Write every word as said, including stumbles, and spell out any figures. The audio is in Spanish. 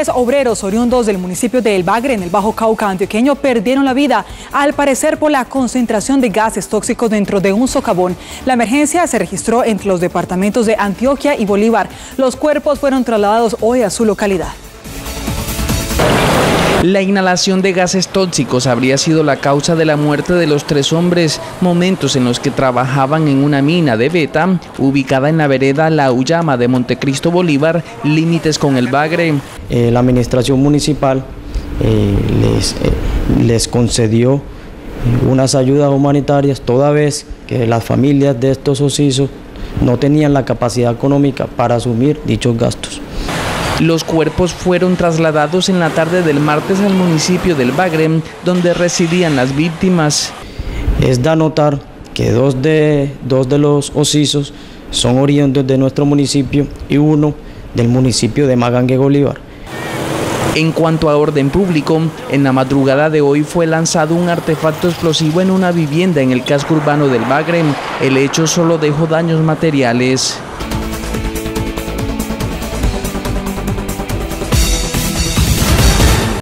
Tres obreros oriundos del municipio de El Bagre, en el Bajo Cauca antioqueño, perdieron la vida, al parecer por la concentración de gases tóxicos dentro de un socavón. La emergencia se registró entre los departamentos de Antioquia y Bolívar. Los cuerpos fueron trasladados hoy a su localidad. La inhalación de gases tóxicos habría sido la causa de la muerte de los tres hombres, momentos en los que trabajaban en una mina de beta ubicada en la vereda La Uyama de Montecristo, Bolívar, límites con El Bagre. Eh, la administración municipal eh, les, eh, les concedió unas ayudas humanitarias, toda vez que las familias de estos occisos no tenían la capacidad económica para asumir dichos gastos. Los cuerpos fueron trasladados en la tarde del martes al municipio del Bagre, donde residían las víctimas. Es de anotar que dos de, dos de los occisos son oriundos de nuestro municipio y uno del municipio de Magangue, Bolívar. En cuanto a orden público, en la madrugada de hoy fue lanzado un artefacto explosivo en una vivienda en el casco urbano del Bagre. El hecho solo dejó daños materiales.